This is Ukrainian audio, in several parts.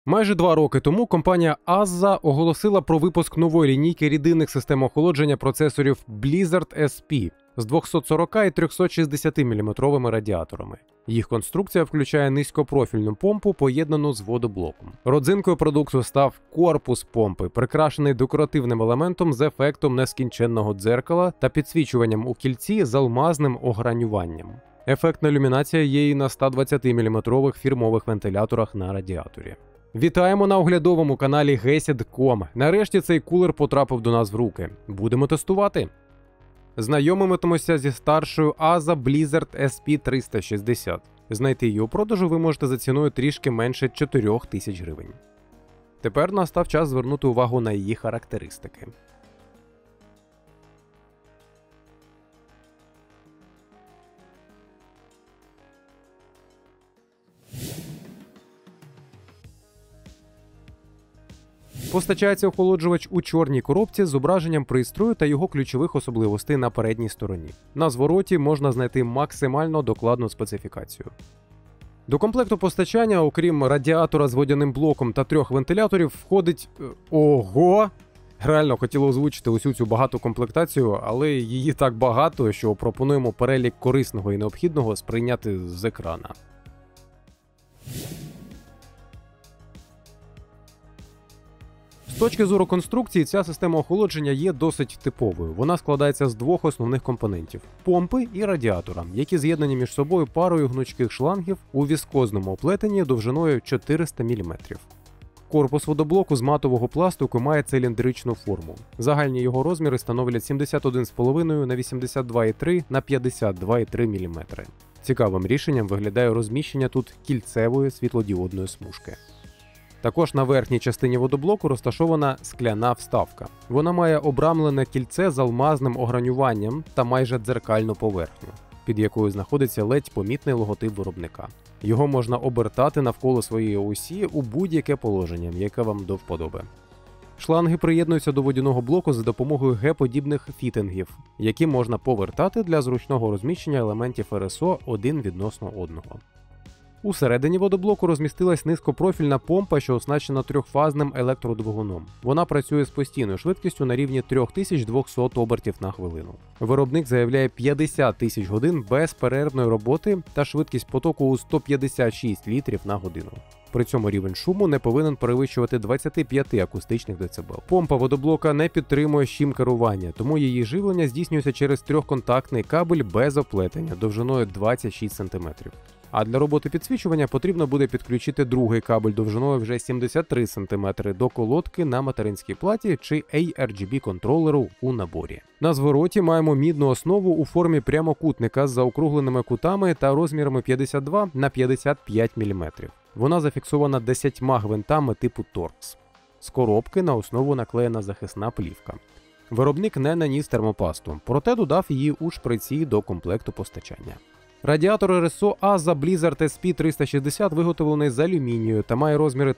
Майже 2 роки тому компанія Azza оголосила про випуск нової лінійки рідинних систем охолодження процесорів Blizzard SP з 240 і 360 мм радіаторами. Їх конструкція включає низькопрофільну помпу, поєднану з водоблоком. Родзинкою продукту став корпус помпи, прикрашений декоративним елементом з ефектом нескінченного дзеркала та підсвічуванням у кільці з алмазним огранюванням. Ефектна ілюмінація є і на 120 мм фірмових вентиляторах на радіаторі. Вітаємо на оглядовому каналі Gesid.com. Нарешті цей кулер потрапив до нас в руки. Будемо тестувати. Знайомимося зі старшою Azza Blizzard SP360. Знайти її у продажу ви можете за ціною трішки менше 4000 гривень. Тепер настав час звернути увагу на її характеристики. Постачається охолоджувач у чорній коробці з зображенням пристрою та його ключових особливостей на передній стороні. На звороті можна знайти максимально докладну специфікацію. До комплекту постачання, окрім радіатора з водяним блоком та 3 вентиляторів, входить... Ого! Реально хотіло озвучити усю цю багату комплектацію, але її так багато, що пропонуємо перелік корисного і необхідного сприйняти з екрана. З точки зору конструкції, ця система охолодження є досить типовою. Вона складається з 2 основних компонентів – помпи і радіатора, які з'єднані між собою парою гнучких шлангів у віскозному оплетенні довжиною 400 мм. Корпус водоблоку з матового пластику має циліндричну форму. Загальні його розміри становлять 71,5 на 82,3 на 52,3 мм. Цікавим рішенням виглядає розміщення тут кільцевої світлодіодної смужки. Також на верхній частині водоблоку розташована скляна вставка. Вона має обрамлене кільце з алмазним огранюванням та майже дзеркальну поверхню, під якою знаходиться ледь помітний логотип виробника. Його можна обертати навколо своєї осі у будь-яке положення, яке вам до вподоби. Шланги приєднуються до водяного блоку за допомогою Г-подібних фітингів, які можна повертати для зручного розміщення елементів РСО один відносно одного. Усередині водоблоку розмістилась низькопрофільна помпа, що оснащена трьохфазним електродвигуном. Вона працює з постійною швидкістю на рівні 3200 обертів на хвилину. Виробник заявляє 50 тисяч годин безперервної роботи та швидкість потоку у 156 літрів на годину. При цьому рівень шуму не повинен перевищувати 25 акустичних децибел. Помпа водоблока не підтримує щім керування, тому її живлення здійснюється через трьохконтактний кабель без оплетення довжиною 26 см. А для роботи підсвічування потрібно буде підключити другий кабель довжиною вже 73 см до колодки на материнській платі чи ARGB-контролеру у наборі. На звороті маємо мідну основу у формі прямокутника з заокругленими кутами та розмірами 52 на 55 мм. Вона зафіксована 10 гвинтами типу торкс. З коробки на основу наклеєна захисна плівка. Виробник не наніс термопасту, проте додав її у шприці до комплекту постачання. Радіатор РСО Azza Blizzard SP360 виготовлений з алюмінію та має розміри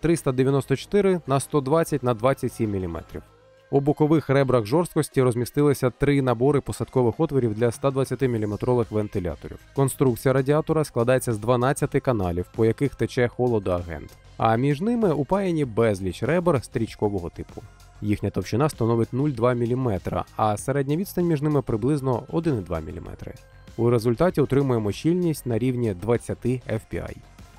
394 на 120 на 27 мм. У бокових ребрах жорсткості розмістилися 3 набори посадкових отворів для 120 мм вентиляторів. Конструкція радіатора складається з 12 каналів, по яких тече холодоагент, а між ними упаяні безліч ребер стрічкового типу. Їхня товщина становить 0,2 мм, а середня відстань між ними приблизно 1,2 мм. У результаті отримуємо щільність на рівні 20 FPI.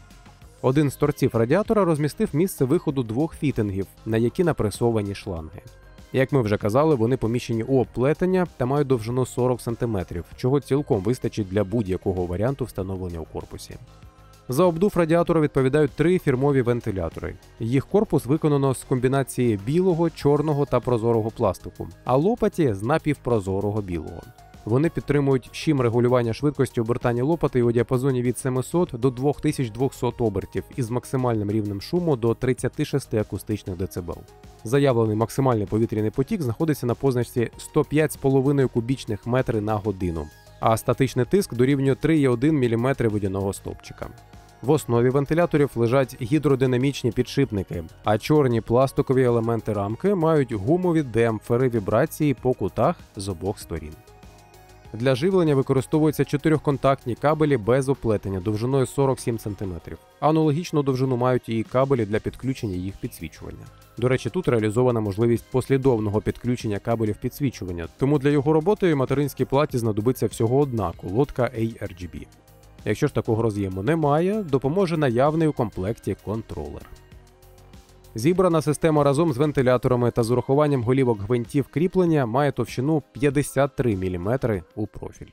Один з торців радіатора розмістив місце виходу 2 фітингів, на які напресовані шланги. Як ми вже казали, вони поміщені у оплетення та мають довжину 40 см, чого цілком вистачить для будь-якого варіанту встановлення у корпусі. За обдув радіатора відповідають 3 фірмові вентилятори. Їх корпус виконано з комбінації білого, чорного та прозорого пластику, а лопаті з напівпрозорого білого. Вони підтримують щім регулювання швидкості обертання лопати у діапазоні від 700 до 2200 обертів із максимальним рівнем шуму до 36 акустичних децибел. Заявлений максимальний повітряний потік знаходиться на позначці 105,5 кубічних метри на годину, а статичний тиск дорівнює 3,1 мм водяного стовпчика. В основі вентиляторів лежать гідродинамічні підшипники, а чорні пластикові елементи рамки мають гумові демпфери вібрації по кутах з обох сторін. Для живлення використовуються чотирьохконтактні кабелі без оплетення довжиною 47 см. Аналогічну довжину мають і кабелі для підключення їх підсвічування. До речі, тут реалізована можливість послідовного підключення кабелів підсвічування, тому для його роботи материнській платі знадобиться всього одна колодка ARGB. Якщо ж такого роз'єму немає, допоможе наявний у комплекті контролер. Зібрана система разом з вентиляторами та з урахуванням голівок гвинтів кріплення має товщину 53 мм у профіль.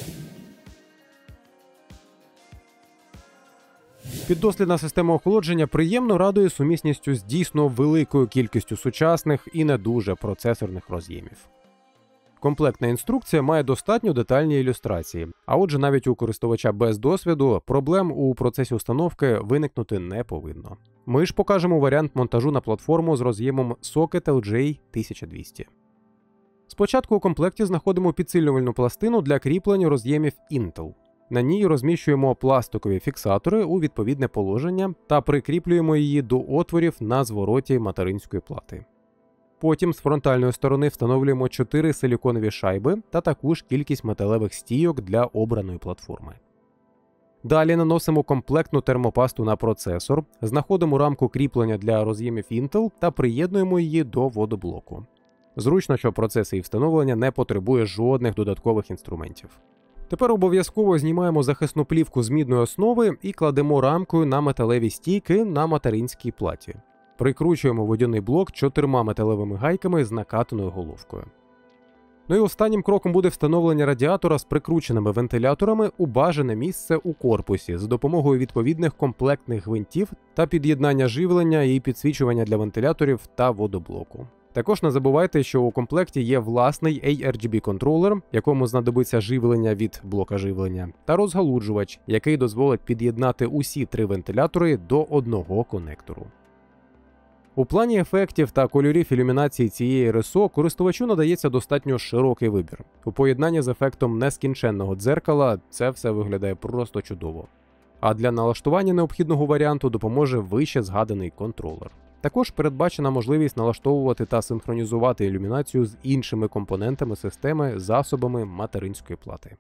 Піддослідна система охолодження приємно радує сумісністю з дійсно великою кількістю сучасних і не дуже процесорних роз'ємів. Комплектна інструкція має достатньо детальні ілюстрації, а отже навіть у користувача без досвіду проблем у процесі установки виникнути не повинно. Ми ж покажемо варіант монтажу на платформу з роз'ємом Socket LJ1200. Спочатку у комплекті знаходимо підсилювальну пластину для кріплення роз'ємів Intel. На ній розміщуємо пластикові фіксатори у відповідне положення та прикріплюємо її до отворів на звороті материнської плати. Потім з фронтальної сторони встановлюємо 4 силіконові шайби та таку ж кількість металевих стійок для обраної платформи. Далі наносимо комплектну термопасту на процесор, знаходимо рамку кріплення для роз'ємів Intel та приєднуємо її до водоблоку. Зручно, що процес її встановлення не потребує жодних додаткових інструментів. Тепер обов'язково знімаємо захисну плівку з мідної основи і кладемо рамкою на металеві стійки на материнській платі. Прикручуємо водяний блок 4 металевими гайками з накатаною головкою. Ну і останнім кроком буде встановлення радіатора з прикрученими вентиляторами у бажане місце у корпусі за допомогою відповідних комплектних гвинтів та під'єднання живлення і підсвічування для вентиляторів та водоблоку. Також не забувайте, що у комплекті є власний ARGB-контролер, якому знадобиться живлення від блока живлення, та розгалуджувач, який дозволить під'єднати усі 3 вентилятори до одного конектору. У плані ефектів та кольорів ілюмінації цієї РСО користувачу надається достатньо широкий вибір. У поєднанні з ефектом нескінченного дзеркала це все виглядає просто чудово. А для налаштування необхідного варіанту допоможе вище згаданий контролер. Також передбачена можливість налаштовувати та синхронізувати ілюмінацію з іншими компонентами системи засобами материнської плати.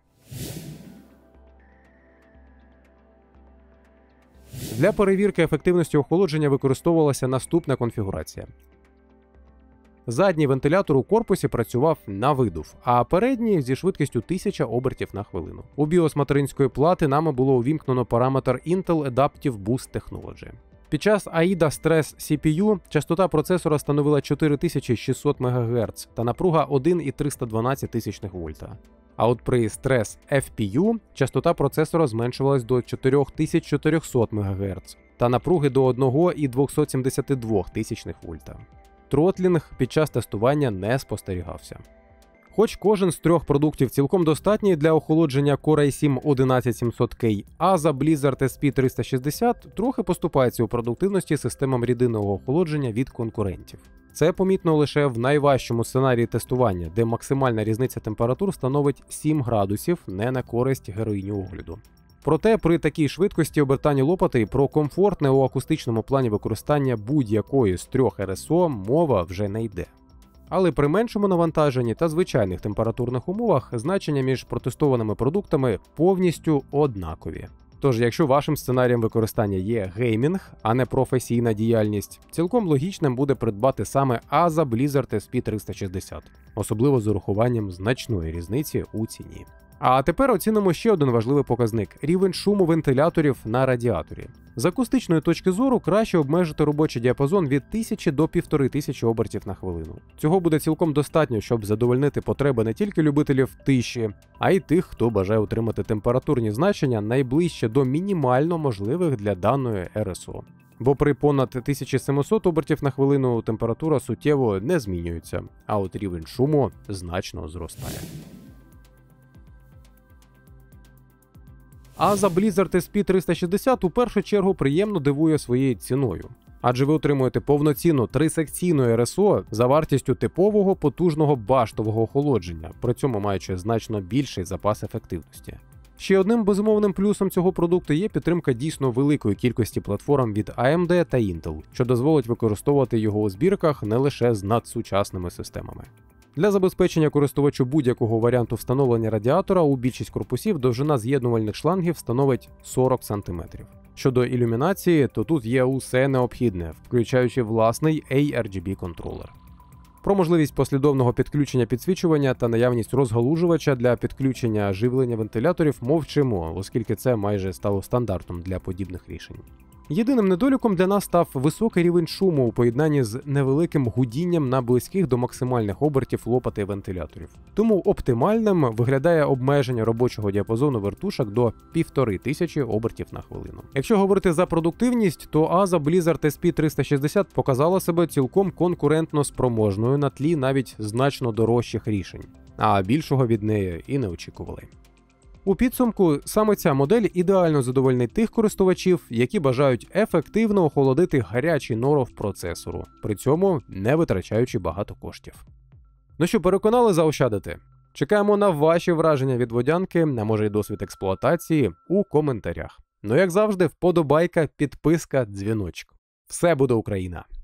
Для перевірки ефективності охолодження використовувалася наступна конфігурація. Задній вентилятор у корпусі працював на видув, а передній зі швидкістю 1000 обертів на хвилину. У BIOS материнської плати нами було увімкнено параметр Intel Adaptive Boost Technology. Під час AIDA Stress CPU частота процесора становила 4600 МГц та напруга 1,312 вольта. А от при Stress FPU частота процесора зменшувалась до 4400 МГц та напруги до 1,272 вольта. Тротлінг під час тестування не спостерігався. Хоч кожен з 3 продуктів цілком достатній для охолодження Core i7 11700K, а за Blizzard SP360 трохи поступається у продуктивності системам рідинного охолодження від конкурентів. Це помітно лише в найважчому сценарії тестування, де максимальна різниця температур становить 7 градусів не на користь героїні огляду. Проте при такій швидкості обертання лопати про комфортне у акустичному плані використання будь-якої з 3 РСО мова вже не йде. Але при меншому навантаженні та звичайних температурних умовах значення між протестованими продуктами повністю однакові. Тож, якщо вашим сценарієм використання є геймінг, а не професійна діяльність, цілком логічним буде придбати саме ASA Blizzard SP360, особливо з урахуванням значної різниці у ціні. А тепер оцінимо ще один важливий показник – рівень шуму вентиляторів на радіаторі. З акустичної точки зору краще обмежити робочий діапазон від 1000 до 1500 обертів на хвилину. Цього буде цілком достатньо, щоб задовольнити потреби не тільки любителів тиші, а й тих, хто бажає отримати температурні значення найближче до мінімально можливих для даної РСО. Бо при понад 1700 обертів на хвилину температура суттєво не змінюється, а от рівень шуму значно зростає. А за Blizzard SP360 у першу чергу приємно дивує своєю ціною. Адже ви отримуєте повноцінну 3-секційну РСО за вартістю типового потужного баштового охолодження, при цьому маючи значно більший запас ефективності. Ще одним безумовним плюсом цього продукту є підтримка дійсно великої кількості платформ від AMD та Intel, що дозволить використовувати його у збірках не лише з надсучасними системами. Для забезпечення користувачу будь-якого варіанту встановлення радіатора у більшість корпусів довжина з'єднувальних шлангів становить 40 см. Щодо ілюмінації, то тут є усе необхідне, включаючи власний ARGB-контролер. Про можливість послідовного підключення підсвічування та наявність розгалужувача для підключення живлення вентиляторів мовчимо, оскільки це майже стало стандартом для подібних рішень. Єдиним недоліком для нас став високий рівень шуму у поєднанні з невеликим гудінням на близьких до максимальних обертів лопати вентиляторів. Тому оптимальним виглядає обмеження робочого діапазону вертушок до 1500 обертів на хвилину. Якщо говорити за продуктивність, то ASA Blizzard SP360 показала себе цілком конкурентно спроможною на тлі навіть значно дорожчих рішень, а більшого від неї і не очікували. У підсумку, саме ця модель ідеально задовольнить тих користувачів, які бажають ефективно охолодити гарячий норов процесору, при цьому не витрачаючи багато коштів. Ну що, переконали заощадити? Чекаємо на ваші враження від водянки, а може й досвід експлуатації, у коментарях. Ну як завжди, вподобайка, підписка, дзвіночок. Все буде Україна!